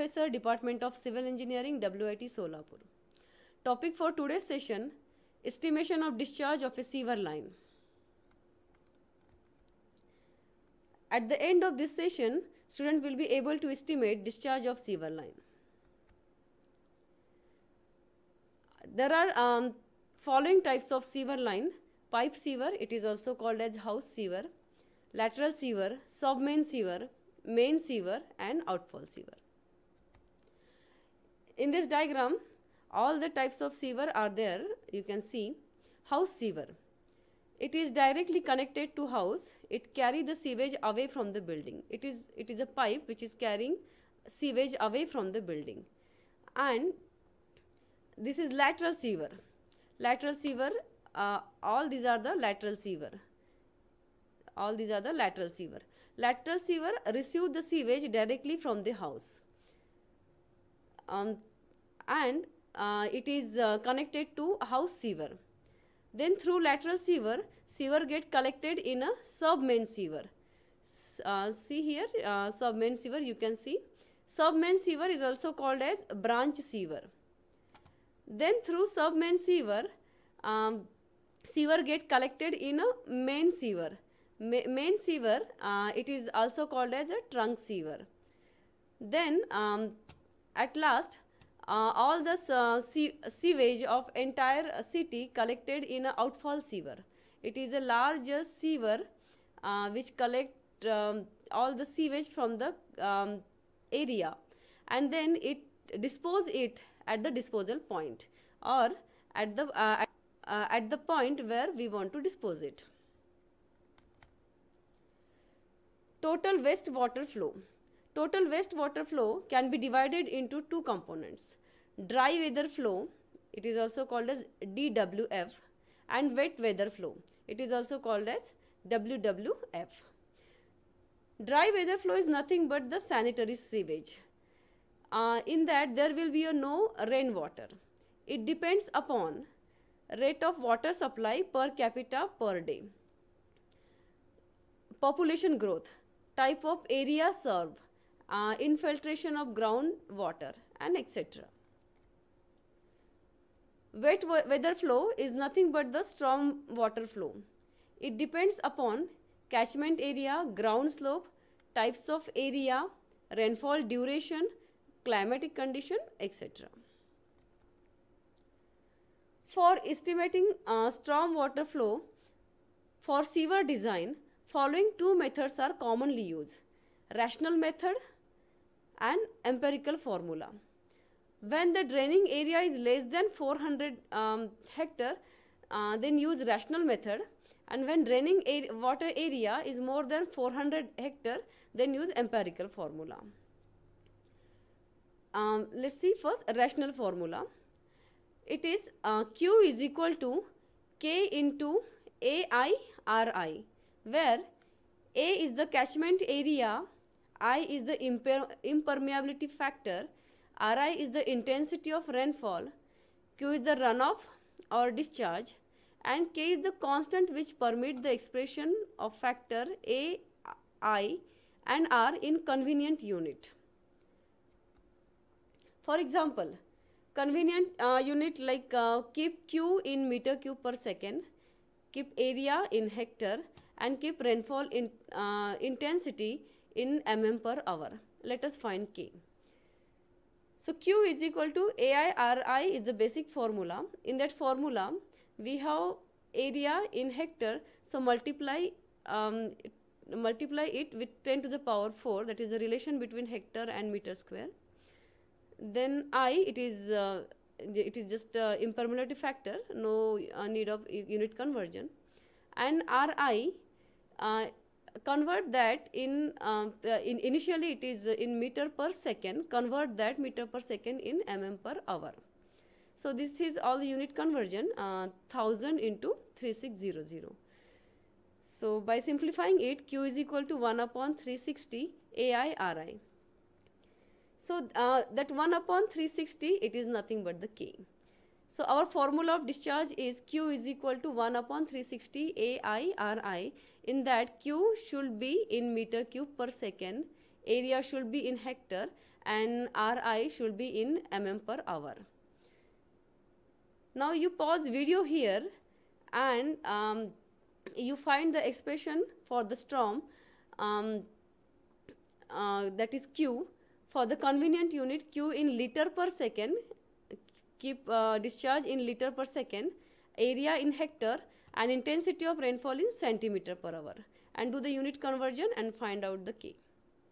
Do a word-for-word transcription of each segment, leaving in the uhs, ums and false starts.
Professor, Department of Civil Engineering, W I T Solapur. Topic for today's session, estimation of discharge of a sewer line. At the end of this session, student will be able to estimate discharge of sewer line. There are um, following types of sewer line: pipe sewer, it is also called as house sewer, lateral sewer, sub-main sewer, main sewer and outfall sewer. In this diagram, all the types of sewer are there. You can see house sewer. It is directly connected to house. It carries the sewage away from the building. It is, it is a pipe which is carrying sewage away from the building. And this is lateral sewer. Lateral sewer, uh, all these are the lateral sewer. All these are the lateral sewer. Lateral sewer receive the sewage directly from the house. Um, and uh, it is uh, connected to house sewer. Then through lateral sewer, sewer get collected in a sub-main sewer. Uh, see here, uh, sub-main sewer you can see. Sub-main sewer is also called as branch sewer. Then through sub-main sewer, um, sewer get collected in a main sewer. Ma main sewer, uh, it is also called as a trunk sewer. Then um, at last, uh, all the uh, se sewage of entire city collected in a outfall sewer. It is a large sewer uh, which collect um, all the sewage from the um, area, and then it dispose it at the disposal point or at the uh, at, uh, at the point where we want to dispose it. Total wastewater flow. Total wastewater flow can be divided into two components: dry weather flow, it is also called as D W F, and wet weather flow, it is also called as W W F. Dry weather flow is nothing but the sanitary sewage. Uh, in that there will be a no rainwater. It depends upon rate of water supply per capita per day, population growth, type of area served, uh, infiltration of ground water, and et cetera. Wet weather flow is nothing but the storm water flow. It depends upon catchment area, ground slope, types of area, rainfall duration, climatic condition, et cetera. For estimating uh, storm water flow for sewer design, following two methods are commonly used: rational method and empirical formula. When the draining area is less than four hundred um, hectare, uh, then use rational method, and when draining ar water area is more than four hundred hectare, then use empirical formula. Um, let's see first rational formula. It is uh, Q is equal to K into A I R I, where A is the catchment area, I is the imper impermeability factor, R I is the intensity of rainfall, Q is the runoff or discharge, and K is the constant which permit the expression of factor A, I and R in convenient unit. For example, convenient uh, unit like uh, keep Q in meter cube per second, keep area in hectare, and keep rainfall in uh, intensity in mm per hour. Let us find K. So Q is equal to A I R I is the basic formula. In that formula, we have area in hectare, so multiply um, multiply it with ten to the power four, that is the relation between hectare and meter square. Then I, it is uh, it is just uh, impermeability factor, no uh, need of unit conversion, and R I, uh, convert that in, uh, in initially it is in meter per second, convert that meter per second in mm per hour. So this is all the unit conversion, uh, one thousand into three thousand six hundred. So by simplifying it, Q is equal to one upon three hundred sixty A I R I. So uh, that one upon three hundred sixty, it is nothing but the K. So our formula of discharge is Q is equal to one upon three hundred sixty A I R I. In that, Q should be in meter cube per second, area should be in hectare, and R I should be in mm per hour. Now you pause video here and um, you find the expression for the storm, um, uh, that is Q, for the convenient unit Q in liter per second, keep uh, discharge in liter per second, area in hectare, and intensity of rainfall in centimeter per hour, and do the unit conversion and find out the K.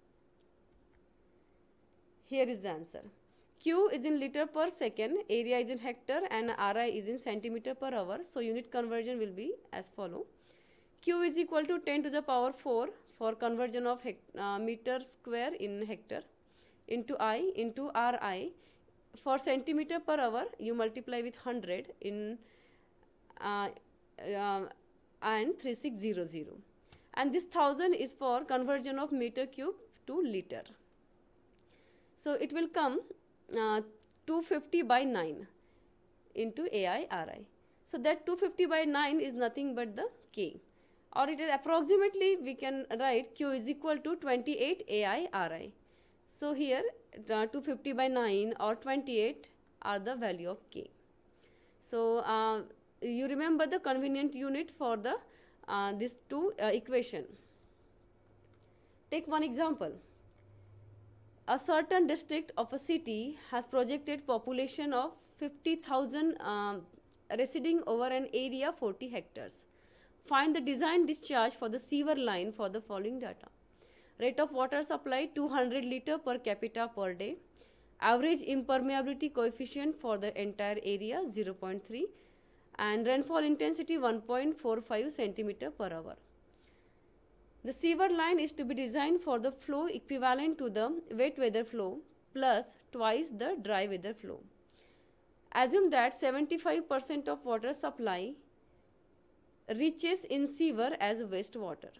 Here is the answer. Q is in liter per second, area is in hectare, and R I is in centimeter per hour. So unit conversion will be as follow. Q is equal to ten to the power four for conversion of uh, meter square in hectare into I into R I. For centimeter per hour, you multiply with one hundred in uh, uh, and three thousand six hundred. And this one thousand is for conversion of meter cube to liter. So it will come uh, two hundred fifty by nine into A I R I. So that two hundred fifty by nine is nothing but the K. Or it is approximately, we can write Q is equal to twenty-eight A I R I. So here uh, two hundred fifty by nine or twenty-eight are the value of K. So uh, you remember the convenient unit for the uh, this two uh, equation. Take one example. A certain district of a city has projected population of fifty thousand um, residing over an area forty hectares. Find the design discharge for the sewer line for the following data. Rate of water supply two hundred liter per capita per day. Average impermeability coefficient for the entire area zero point three, and rainfall intensity one point four five centimeter per hour. The sewer line is to be designed for the flow equivalent to the wet weather flow plus twice the dry weather flow. Assume that seventy-five percent of water supply reaches in sewer as wastewater.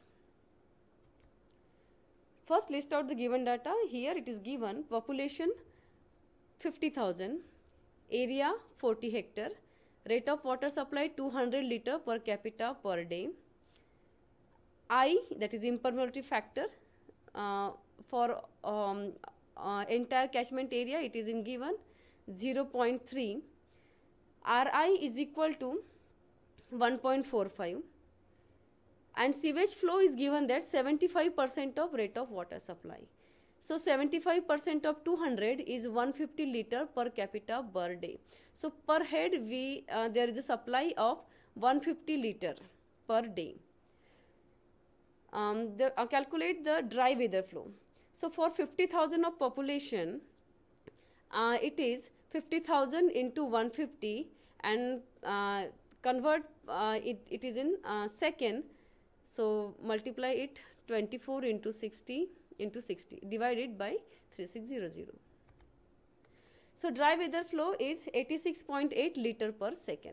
First list out the given data. Here it is given population fifty thousand, area forty hectare, rate of water supply two hundred liter per capita per day. I, that is impermeability factor, uh, for um, uh, entire catchment area it is in given zero point three. R I is equal to one point four five, and sewage flow is given that seventy-five percent of rate of water supply. So seventy-five percent of two hundred is one hundred fifty liter per capita per day. So per head we uh, there is a supply of one hundred fifty liter per day. Um, the, uh, calculate the dry weather flow. So for fifty thousand of population, uh, it is fifty thousand into one hundred fifty, and uh, convert uh, it, it is in uh, second. So multiply it twenty-four into sixty into sixty divided by three thousand six hundred. So dry weather flow is eighty-six point eight liter per second.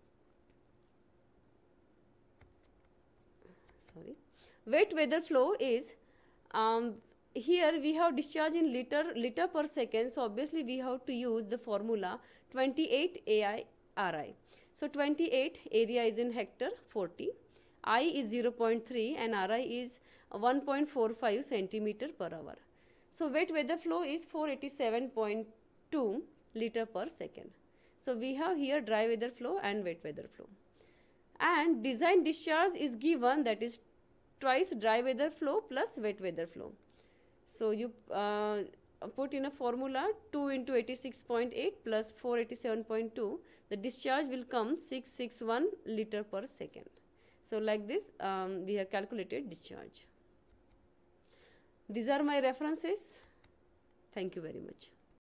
Sorry. Wet weather flow is, um, here we have discharge in liter liter per second. So obviously we have to use the formula twenty-eight A I R I. So twenty-eight, area is in hectare forty, I is zero point three, and R I is one point four five centimeter per hour. So wet weather flow is four hundred eighty-seven point two liter per second. So we have here dry weather flow and wet weather flow. And design discharge is given, that is twice dry weather flow plus wet weather flow. So you uh, put in a formula two into eighty-six point eight plus four hundred eighty-seven point two, the discharge will come six hundred sixty-one liter per second. So like this um, we have calculated discharge. These are my references. Thank you very much.